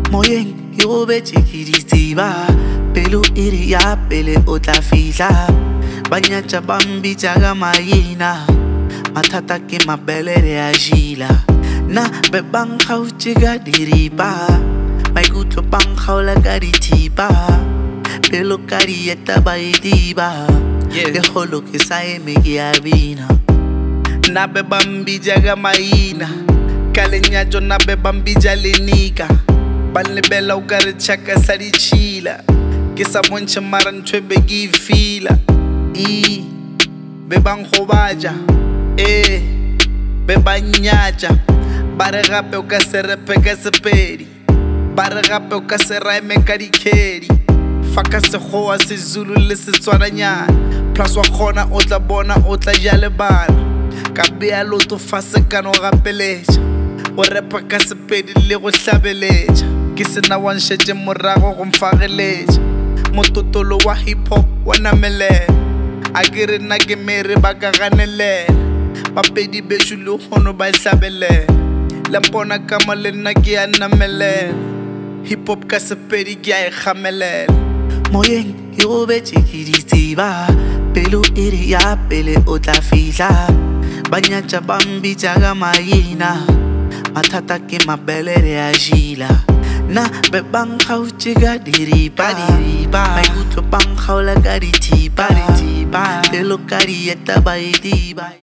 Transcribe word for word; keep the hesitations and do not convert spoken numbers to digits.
Moyeng ke go betše ke Ditsiba, pelo e re ya pele o tla fihla. Ba nyatša ba mbitša ka maina, mathata ke Mabelele a jila. Na be ba nkgaotše ka diripa, maikutlo ba nkgaola ka dithipa. Pelo ka dieta ba e diba, ke kgolo ke sa eme ke a bina. Na be ba mbitša ka maina, ka lenyatšo na be ba mbitša lenika. Ba lebela o ka re tšhaka sa ditšhila, ke sa bontšhe mara ntho be ke e fila. E be ba nkgobatša, e be ba nyatša. Ba re gape o ka se repe ka Sepedi, ba re gape o ka se raeme ka dikhedi. Fa ka Sekgowa, Sezulu le Setswananyana, plus wa kgona o tla bona o tla ja le bana. Ka bea loto fa se ka no gapeletša, go repa ka Sepedi le go hlabeletša. Ke sena wa nšetše morago go mfageletša, mototolo wa hip-hop wa Namelele. A ke re nna ke mere ba ka ganelela, bapedi bešo le kgono ba hlabelela. Le mpona ka mo le nna ke ya Namelele, hip-hop ka Sepedi ke a e gamelela. Moyeng ke go betše ke Ditsiba, pelo e re ya pele o tla fihla. Ba nyatša ba mbitša ka maina, mathata ke Mabelele a jila. Na be ba nkgaotše ka diripa, maikutlo ba nkgaola ka dithipa. Pelo ka dieta ba e diba.